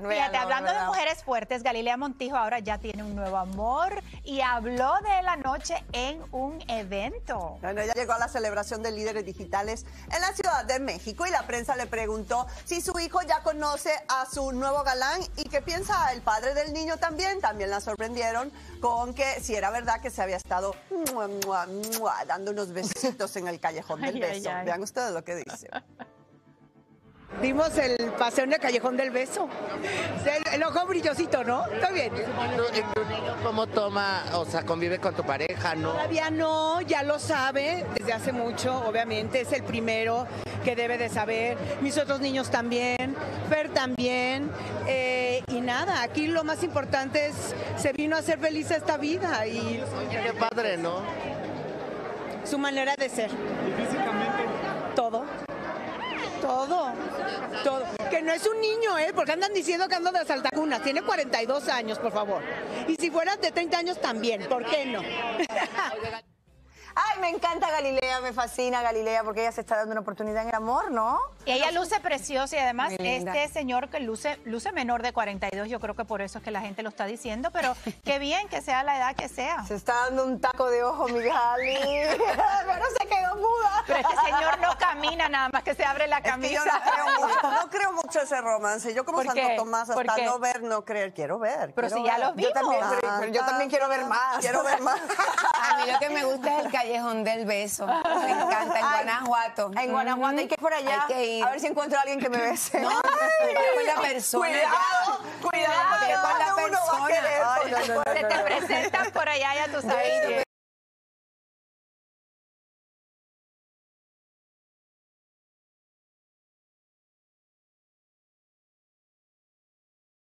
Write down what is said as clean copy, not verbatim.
Fíjate, hablando de mujeres fuertes, Galilea Montijo ahora ya tiene un nuevo amor y habló de la noche en un evento. Bueno, ella llegó a la celebración de líderes digitales en la Ciudad de México y la prensa le preguntó si su hijo ya conoce a su nuevo galán y qué piensa el padre del niño también. También la sorprendieron con que si era verdad que se había estado dando unos besitos en el callejón del beso. Vean ustedes lo que dice. Dimos el paseo en el Callejón del Beso. El ojo brillosito, ¿no? Está bien. ¿Y tu niño cómo toma, o sea, convive con tu pareja, no? Todavía no, ya lo sabe desde hace mucho, obviamente. Es el primero que debe de saber. Mis otros niños también, Fer también. Y nada, aquí lo más importante es, se vino a hacer feliz esta vida. Y Qué padre, ¿no? su manera de ser. ¿Y físicamente? Todo. Todo. Que no es un niño, ¿eh? Porque andan diciendo que ando de saltacunas. Tiene 42 años, por favor. Y si fueras de 30 años también, ¿por qué no? Ay, me encanta Galilea, me fascina Galilea porque ella se está dando una oportunidad en el amor, ¿no? Y ella luce preciosa y además este señor que luce menor de 42, yo creo que por eso es que la gente lo está diciendo, pero qué bien que sea la edad que sea. Se está dando un taco de ojo, mi Gali. Pero se quedó muda. Pero este señor no camina nada más que se abre la camisa. Es que yo no creo mucho ese romance. Yo como Santo Tomás, hasta no ver, no creer. Quiero ver. Pero si ya los vimos. Pero yo también quiero ver más. Quiero ver más. A mí lo que me gusta es el Callejón del Beso. Me encanta, en Guanajuato. En Guanajuato hay que ir por allá. Hay que ir. A ver si encuentro a alguien que me bese. No, con la persona. Cuidado, con la persona. Se te presentan por allá, ya tú sabes.